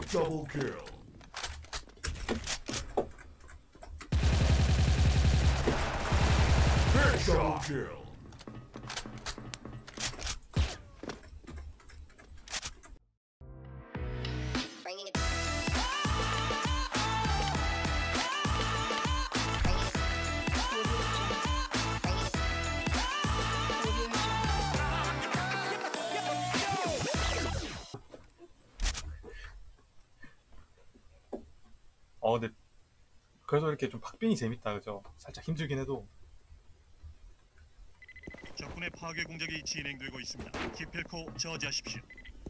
Double kill. Headshot kill. 근데 그래도 이렇게 좀 박빙이 재밌다, 그죠? 살짝 힘들긴 해도. 적군의 파괴 공작이 진행되고 있습니다. 기필코 저지하십시오.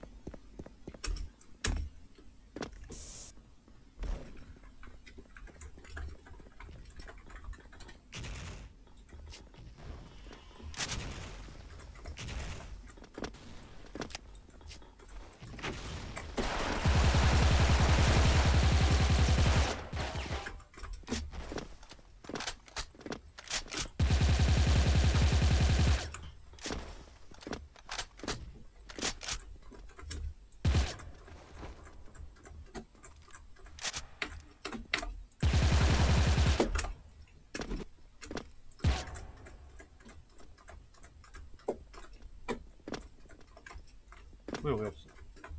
왜 없어?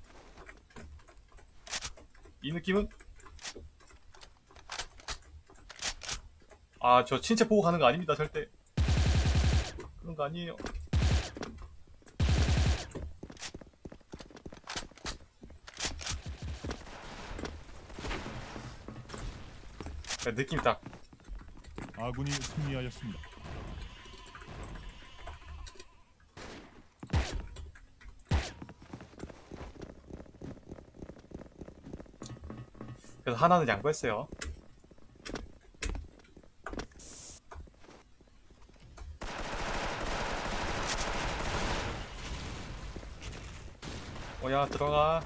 이 느낌은? 저 친체 보고 가는 거 아닙니다, 절대. 그런 거 아니에요. 느낌 딱. 아군이 승리하였습니다. 그래서 하나는 양보했어요. 야, 들어가.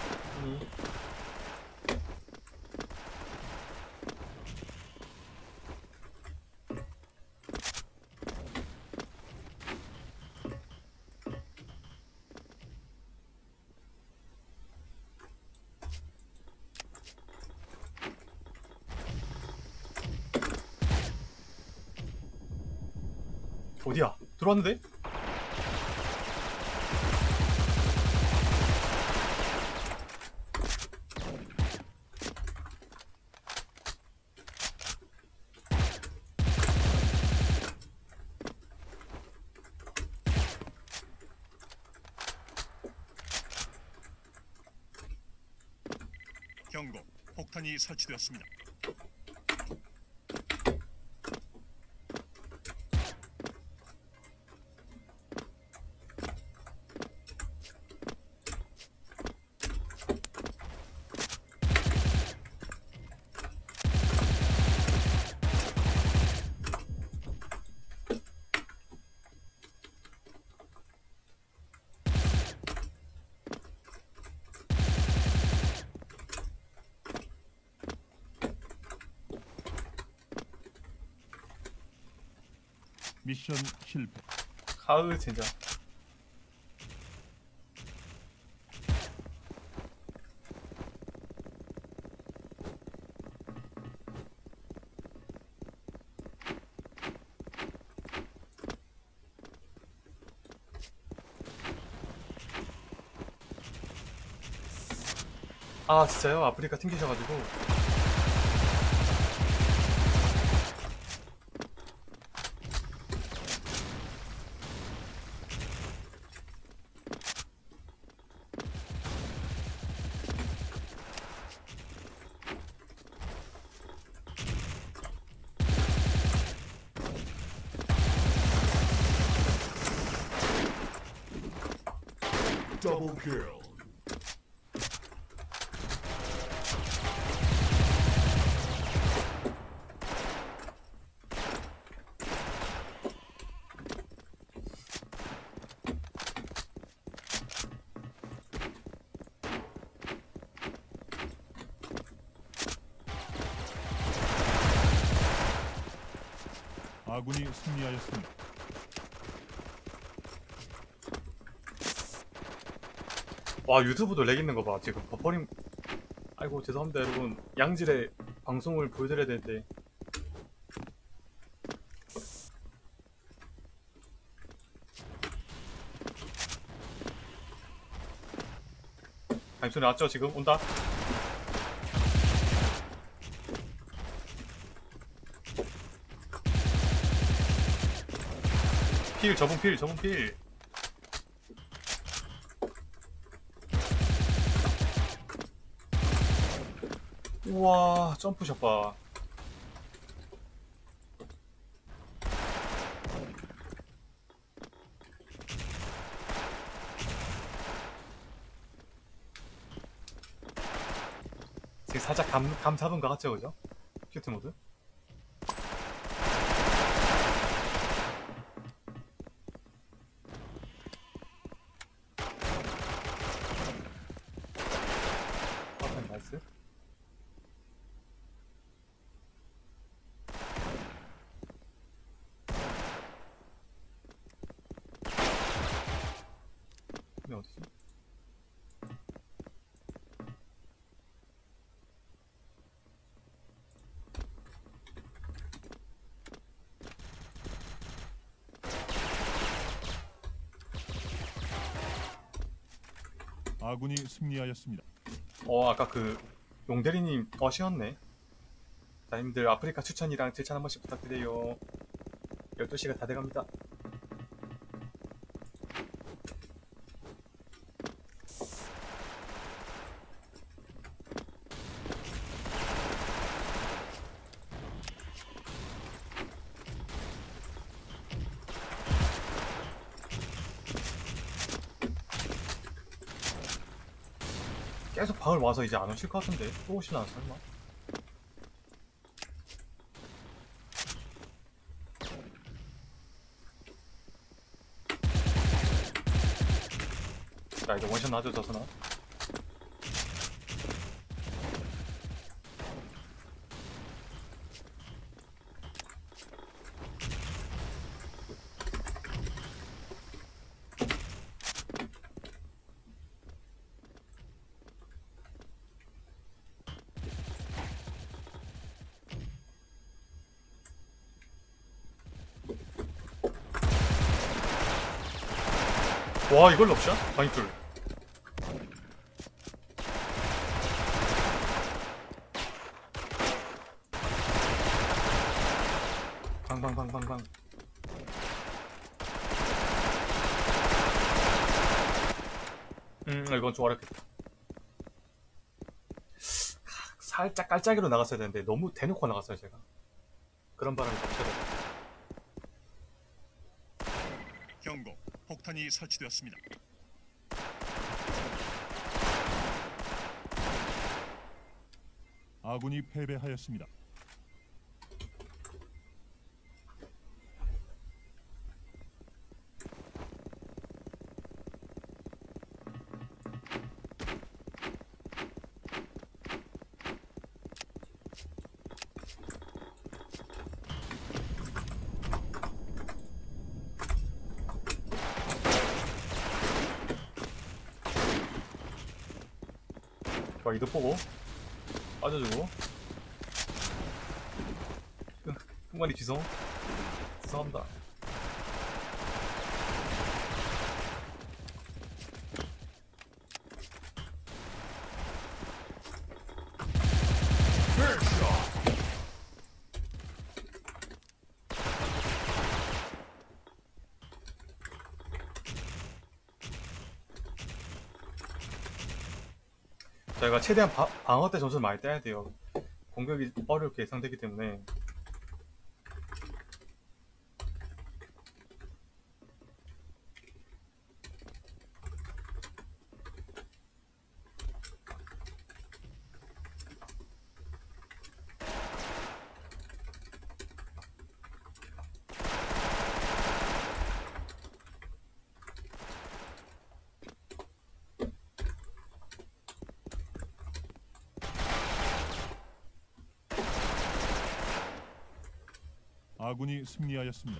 어디야? 들어왔는데? 경고, 폭탄이 설치되었습니다. 미션 실패. 가으, 진짜. 진짜요? 아프리카 튕기셔가지고. Double kill. 아군이 승리하였습니다. 와, 유튜브도 렉 있는 거 봐. 지금 버퍼링 아이고 죄송합니다 여러분. 양질의 방송을 보여드려야 되는데. 발소리 났죠? 지금 온다. 필 저분 필 저분 필. 우와 점프샷 봐. 지금 살짝 감 잡은 것 같죠 그죠? 큐트 모드. 나이스. 이게 어디지? 아군이 승리하였습니다. 아까 그 용대리님 쉬었네. 자 님들 아프리카 추천이랑 제찬 한 번씩 부탁드려요. 12시가 다 돼갑니다. 계속 방을 와서 이제 안 오실 것 같은데. 또 오시나 설마? 자 이제 원샷 나죠 저서나. 와 이걸 럽샷? 방이풀. 방방방방방. 이건 좀 어렵겠다. 살짝 깔짝이로 나갔어야 되는데 너무 대놓고 나갔어요 제가. 그런 바람이 겹쳐요. 경고. 폭탄이 설치되었습니다. 아군이 패배하였습니다. 좋아 이득 보고 빠져주고. 흑마리 죄송합니다. Headshot. 저희가 최대한 방어 때 점수를 많이 떼야 돼요. 공격이 어렵게 예상되기 때문에. 아군이 승리하였습니다.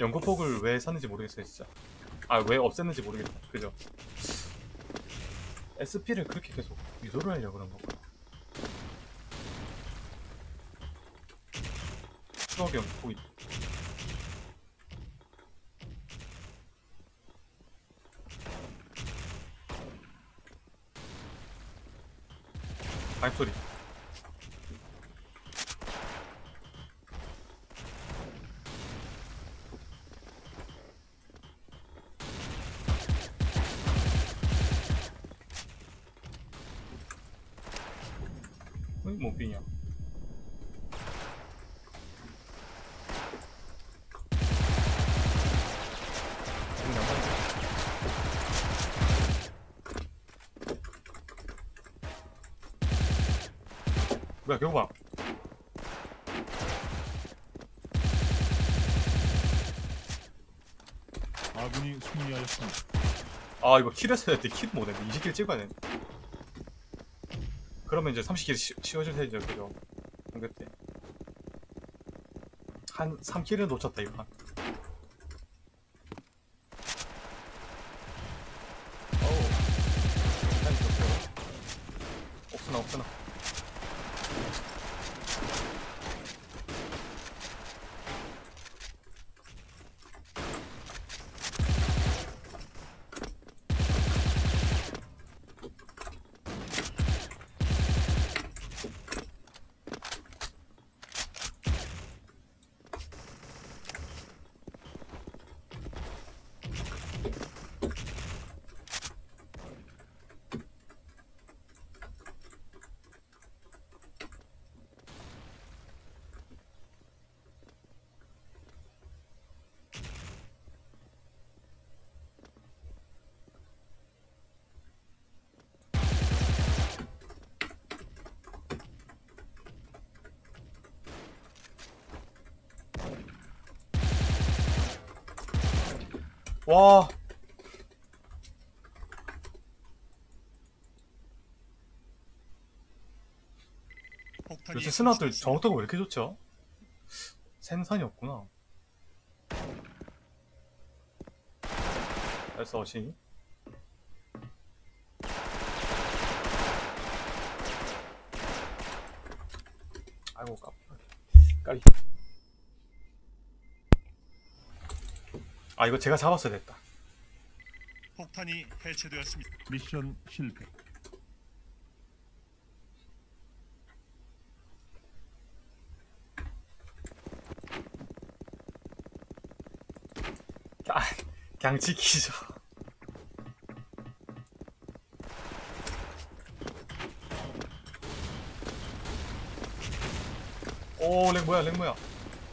연구폭을 왜 샀는지 모르겠어요 진짜. 아 왜 없앴는지 모르겠다. 그죠? SP를 그렇게 계속 유도를 하려고 그런 거구나. 추억의 연구폭이. 발소리. 어이 못 비냐. 뭐야 경호방. 아군이 승리하였습니다. 아 이거 킬했어야 돼. 킬 못했네. 20킬 찍어야 돼. 그러면 이제 30킬 쉬워질 테죠. 그죠? 공격 때. 한 3킬은 놓쳤다 이거. 어우. 일단 좋죠. 없으나 없으나. 와. 폭탄이 요새 스나들 설치됐습니다. 정확도가 왜 이렇게 좋죠? 생산이 없구나. 그래서 어시. 아이고 까리. 아 이거 제가 잡았어야 됐다. 폭탄이 해체되었습니다. 미션 실패. 아, 그냥 지키죠. 오, 렉 뭐야, 렉 뭐야.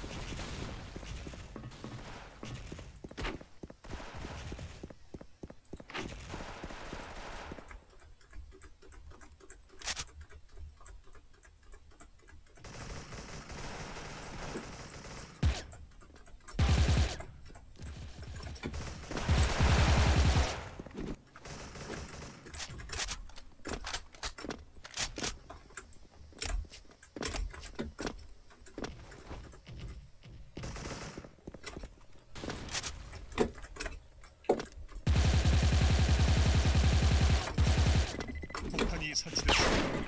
폭탄이 설치됐습니다.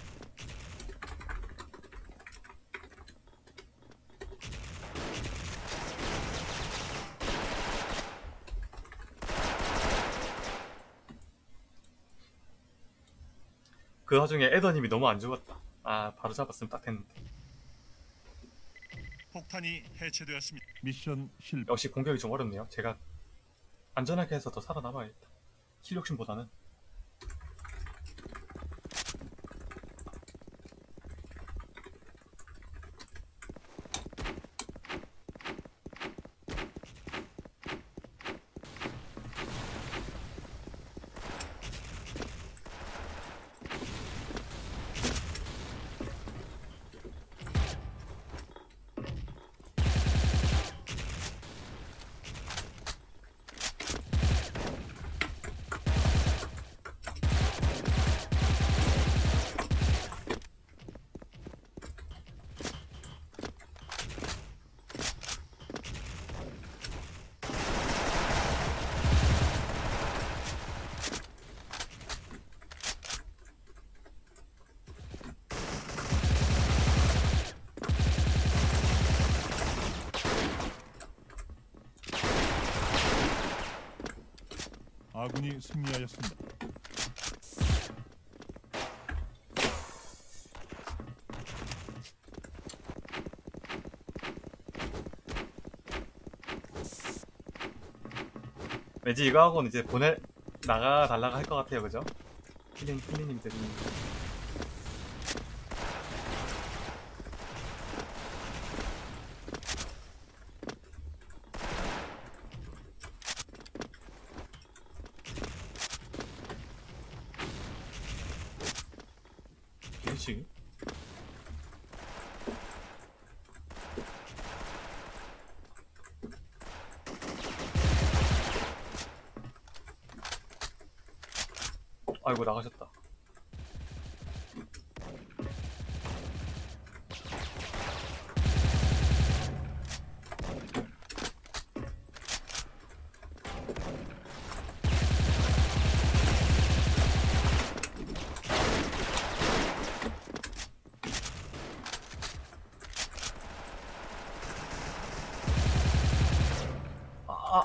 그 와중에 에더님이 너무 안 죽었다. 아, 바로 잡았으면 딱 됐는데. 폭탄이 해체되었습니다. 미션 실패. 역시 공격이 좀 어렵네요. 제가 안전하게 해서 더 살아남아야겠다. 킬 욕심보다는. 아군이 승리하였습니다. 왠지 이거 하고는 이제 나가 달라고 할 것 같아요, 그죠? 힐링님들이. 그렇지. 아이고, 나가셨다. 아,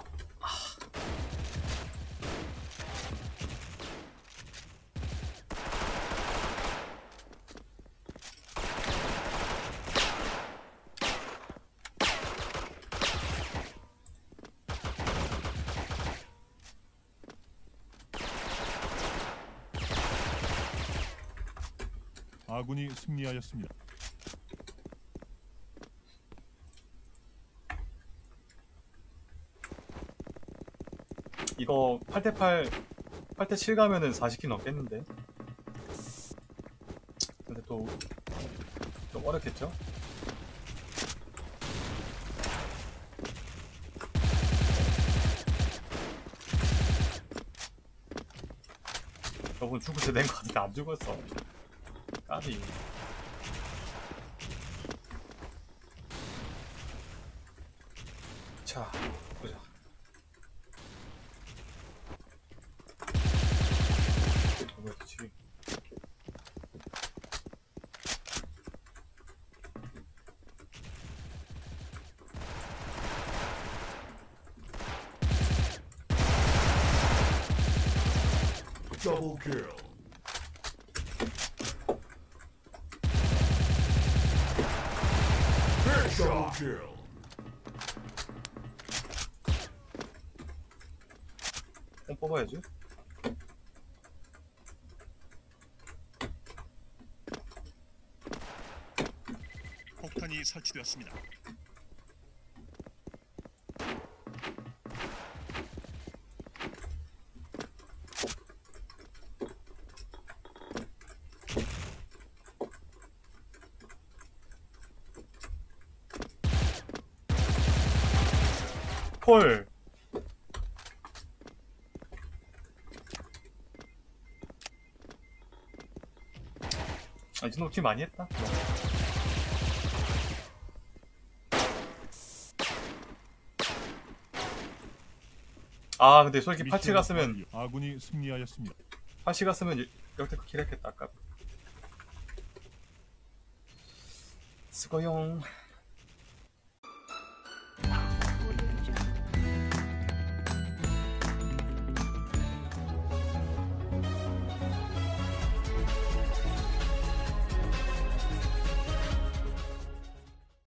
아군이 승리하였습니다. 이거 8대8, 8대7 가면은 40킬 넘겠는데? 근데 또, 좀 어렵겠죠? 저분 죽을 때 된 거 같은데 안 죽었어. 까비. 자, 보자. 뭐였지? Double kill. Double kill. 뽑아야지. 폭탄이 설치되었습니다. 폴. 아, 이 정도 킬 많이 했다. 아, 근데 솔직히 팔찌 갔으면, 아군이 승리하였습니다. 팔찌 갔으면 역대급 킬 했겠다, 아까. 수고용.